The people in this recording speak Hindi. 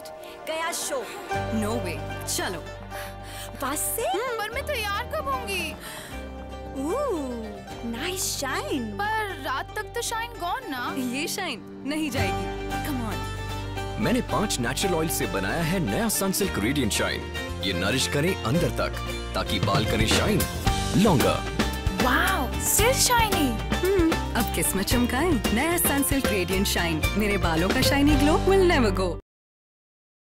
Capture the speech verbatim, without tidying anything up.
राइट, गया शो। नो वे, चलो। बस से? पर मैं तैयार कब होंगी? Nice shine. पर रात तक तो शाइन गॉन ना। ये शाइन नहीं जाएगी। Come on. मैंने पांच नेचुरल ऑयल से बनाया है नया सनसिल्क रेडिएंट शाइन। ये नरिश करे अंदर तक ताकि बाल करे shine longer. Wow, still shiny. Hmm, अब किस्मत चमकाएं। नया सनसिल्क रेडिएंट शाइन। मेरे बालों का shiny glow will never go.